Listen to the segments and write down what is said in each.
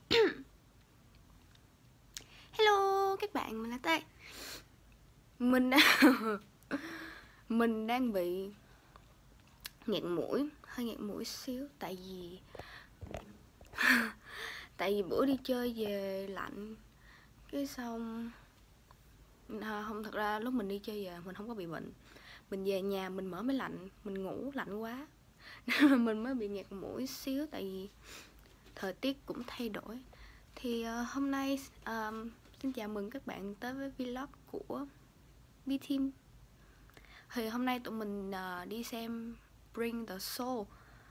Hello các bạn, mình là Tê. Mình mình đang bị nghẹt mũi, hơi nghẹt mũi xíu tại vì bữa đi chơi về lạnh cái xong không, thật ra lúc mình đi chơi về mình không có bị bệnh. Mình về nhà mình mở máy lạnh, mình ngủ lạnh quá nên mình mới bị nghẹt mũi xíu tại vì thời tiết cũng thay đổi. Thì hôm nay xin chào mừng các bạn tới với vlog của B-Team. Thì hôm nay tụi mình đi xem Bring the Soul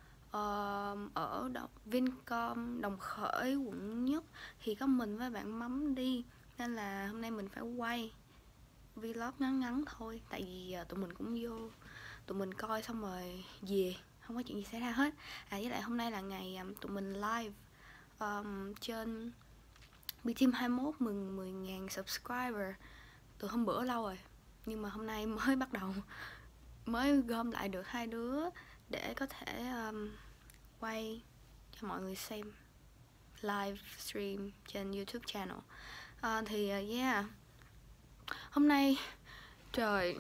ở Vincom Đồng Khởi, quận Nhất. Thì có mình với bạn Mắm đi, nên là hôm nay mình phải quay vlog ngắn ngắn thôi. Tại vì tụi mình cũng vô, tụi mình coi xong rồi về, không có chuyện gì xảy ra hết. Với lại hôm nay là ngày tụi mình live trên B-Team 21 mừng 10.000 subscriber từ hôm bữa lâu rồi, nhưng mà hôm nay mới bắt đầu, mới gom lại được hai đứa để có thể quay cho mọi người xem live stream trên YouTube channel. Yeah, hôm nay trời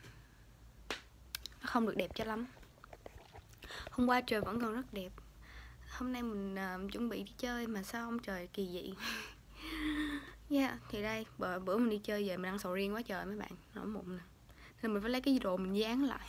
không được đẹp cho lắm. Hôm qua trời vẫn còn rất đẹp. Hôm nay mình chuẩn bị đi chơi mà sao ông trời kỳ dị. Yeah, thì đây, bữa mình đi chơi về mình ăn sầu riêng quá trời mấy bạn, nổi mụn nè, nên mình phải lấy cái đồ mình dán lại.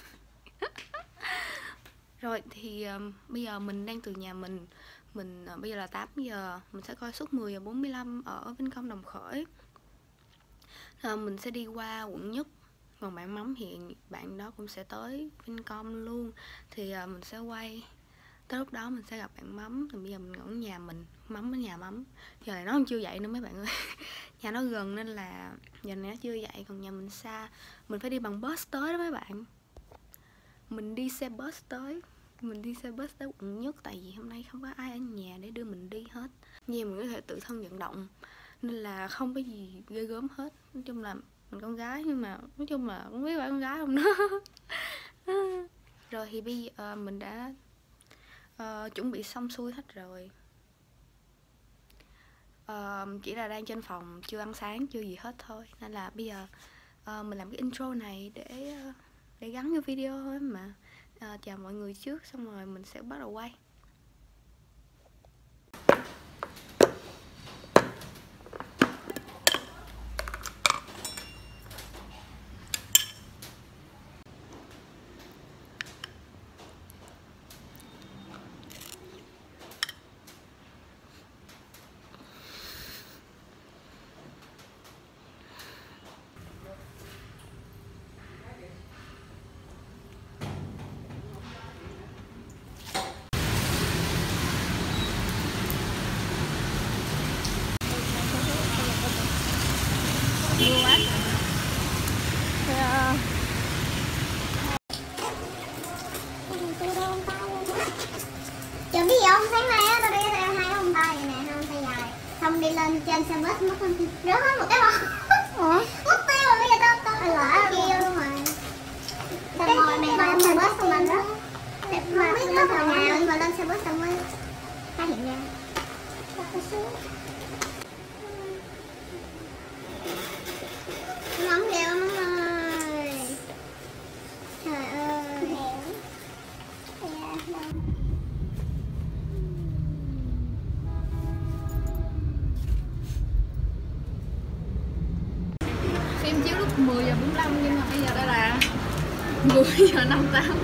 Rồi thì bây giờ mình đang từ nhà mình bây giờ là 8 giờ, mình sẽ coi suốt 10 giờ 45 ở Vincom Đồng Khởi. Mình sẽ đi qua quận Nhất, còn bạn Mắm thì bạn đó cũng sẽ tới Vincom luôn. Thì mình sẽ quay, tới lúc đó mình sẽ gặp bạn Mắm. Thì bây giờ mình ở nhà mình, Mắm ở nhà Mắm. Giờ này nó không chưa dậy nữa mấy bạn ơi. Nhà nó gần nên là giờ này nó chưa dậy, còn nhà mình xa, mình phải đi bằng bus tới đó mấy bạn. Mình đi xe bus tới quận Nhất, tại vì hôm nay không có ai ở nhà để đưa mình đi hết. Nhà mình có thể tự thân vận động nên là không có gì ghê gớm hết. Nói chung là mình con gái, nhưng mà nói chung là không biết phải con gái không nữa. Rồi thì bây giờ mình đã chuẩn bị xong xuôi hết rồi. Chỉ là đang trên phòng, chưa ăn sáng, chưa gì hết thôi. Nên là bây giờ mình làm cái intro này để gắn vô video thôi mà. Chào mọi người trước, xong rồi mình sẽ bắt đầu quay. Mưa quá. Chuẩn bị gì không? Sáng nay á, tao đi hai ông tay nè, hai ông tay dài. Xong đi lên trên xe bus mất rớt hết một cái bò. Mất tiêu rồi, bây giờ tao lỡ kia luôn rồi. Tao ngồi mày lên xe bus xong mình rớt. Mà biết nó vào nào, nhưng mà lên xe bus xong mới phát hiện ra. Tao xuống. Nóng ghê lắm ơi. Trời ơi. Phim chiếu lúc 10 giờ 45 nhưng mà bây giờ đây là 10 giờ 58.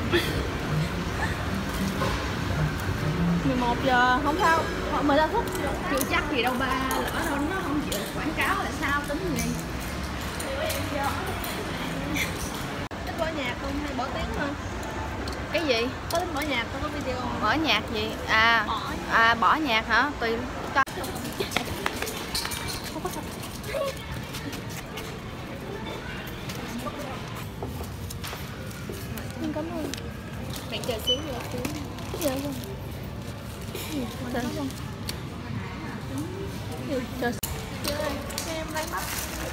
11 giờ không sao, 15 phút chưa chắc gì đâu ba, lỡ đâu nó không chịu quảng cáo là sao tính gì. Thích bỏ nhạc không hay bỏ tiếng thôi? Cái gì? Có thích bỏ nhạc, có video không? Bỏ nhạc gì? Bỏ nhạc hả? Tùy. Cảm ơn. Bạn chờ xíu rồi xíu. Dạ vâng. Chờ em lấy bắp.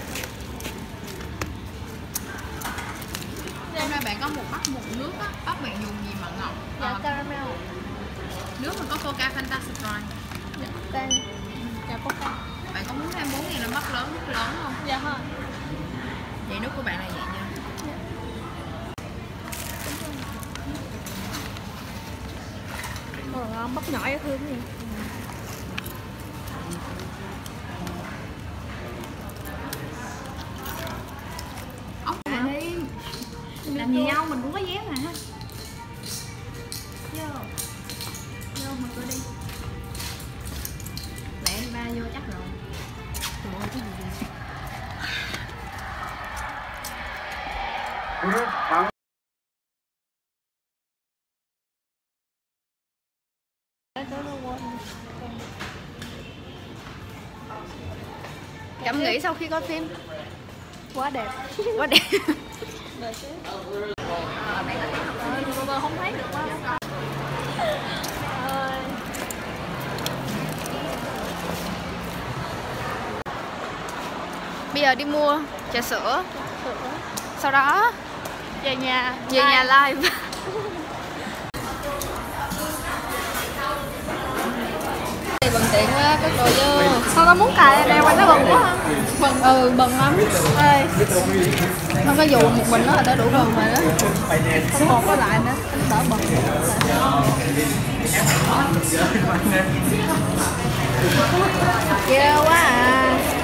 Hôm nay bạn có một bắp một nước á, bắp bạn dùng gì mà ngọt? Dạ caramel. Nước mà có Coca Fanta Sprite. Đang dạ có cá. Bạn có muốn thêm 4.000 là mất lớn không? Dạ thôi. Vậy nước của bạn là vậy nha. Ngon, bắp nhỏ dễ thương gì. Ốc đi. Làm gì nhau mình cũng có vé mà. Vô mở cửa đi. Lẹ đi ba vô chắc rồi. Trời ơi cái gì vậy? Cảm nghĩ sau khi coi phim Quá đẹp. quá đẹp. Tôi không thấy được quá. Ơi. Bây giờ đi mua trà sữa, sau đó Về nhà. về nhà live. Bận tiện quá, có đồ vô. Sao tao muốn cài đeo qua nó bận quá hả? Bận, bận lắm. Ê, Không có dù một mình nó là đã đủ bận rồi đó. không còn có lại nữa, đỡ bận. Ghê quá à.